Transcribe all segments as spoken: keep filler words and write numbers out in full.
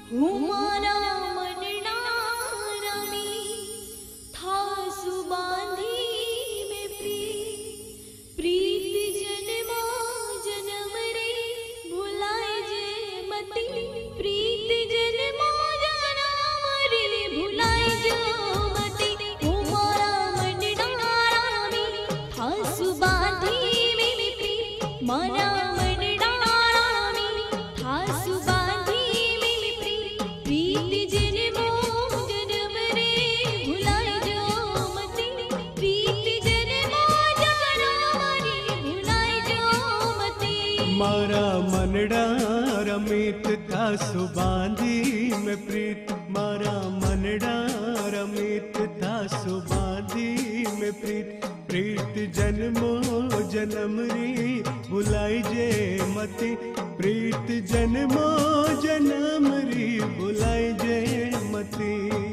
हुमारा मनना रानी था सुबांधी में प्रीत प्रीत जन्मा जन्म रे भुलाए जे मती प्रीत जन्मा जन्म रे भुलाए जो मती हुमारा मनना रानी था सुबांधी में प्रीत मारा मारा मनड़ा रमित था सुबांधी में प्रीत मारा मनड़ा रमित था सुबांधी में प्रीत प्रीत जन्मो जन्म री भुलाई जे मती प्रीत जन्मो जन्म री भुलाई जे मती।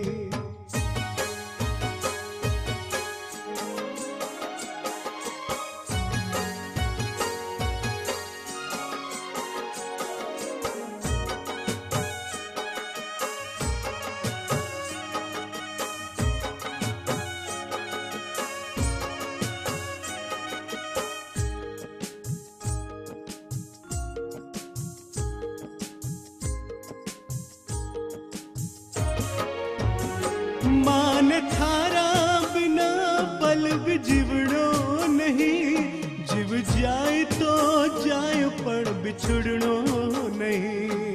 मान थारा बिना पलक जीवड़ो नहीं जीव जाए तो जाए पर बिछुड़नो नहीं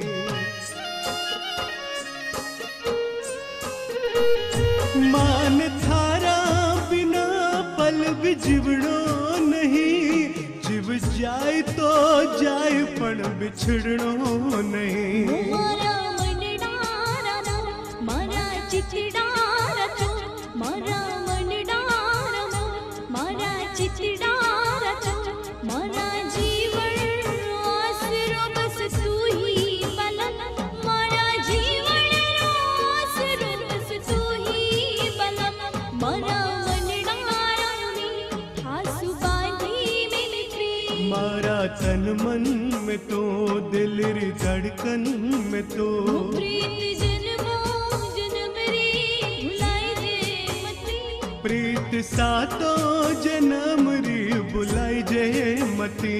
मान थारा बिना पलक जीवड़ो नहीं जीव जाए तो जाए पर बिछुड़नो नहीं। मारा मनड़ा राना मारा चिचड़ा मारा मनड़ा राना मारा चिचड़ा मारा जीवन आसरो बस तू ही बलन मारा जीवन आसरो बस तू ही बलन मारा मनड़ा रानी था सुबांधी में प्रीत मारा तन मन में तो दिल री धड़कन में तो प्रीत जन्मो जन्म रे भुलाए जे मती प्रीत सातो जन्म री बुलाई जे मती।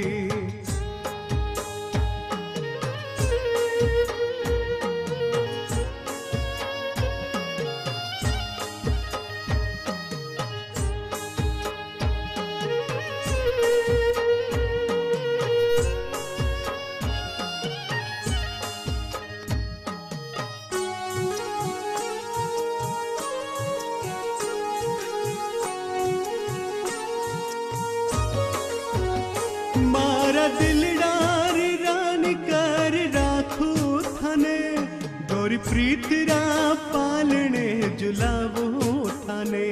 मारा दिलदार रानी कर राखो थाने गोरी प्रीत रा पालने जुलावो थाने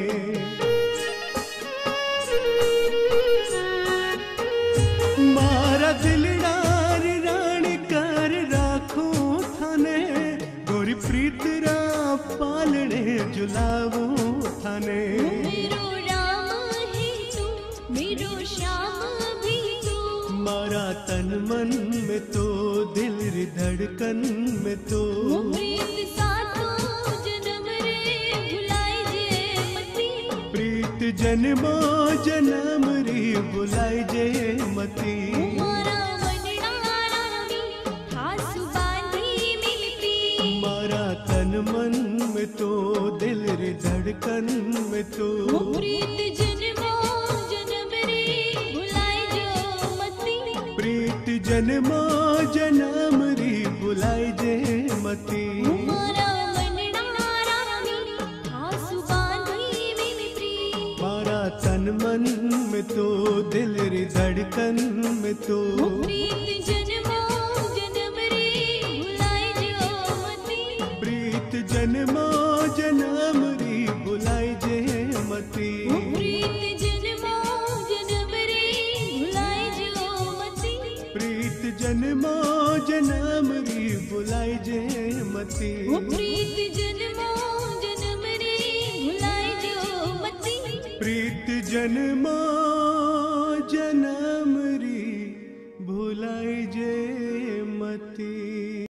मारा दिलदार रानी कर राखो थाने गोरी प्रीत रा पालने जुलावो थाने। मेरो राम है तू मेरो श्याम मारा तन मन में तो दिल री धड़कन में तो प्रीत सातो जन्म रे भुलाए जे मती प्रीत जन्मो जन्म री भुलाई जे मती। मारा मनड़ा रानी था सुबांधी में प्रीत मारा तन मन में तो दिल री धड़कन में तो प्रीत जन्मो जन्म रे भुलाए जो मती प्रीत जन्मो जन्म री भुलाई जे मती। मारा मनड़ा रानी था सुबांधी में प्रीत मारा तन मन में तो दिल री धड़कन में तो प्रीत जन्मो जन्म रे भुलाए जो मती प्रीत जन्मो जन्म री भुलाई जे मती। प्रीत जन्मो जन्म रे भुलाए जो मती प्रीत जन्मो जन्म री भुलाई जे मती। प्रीत जन्मो जन्म रे भुलाए जो मती प्रीत जन्मो जन्म री भुलाई जे मती।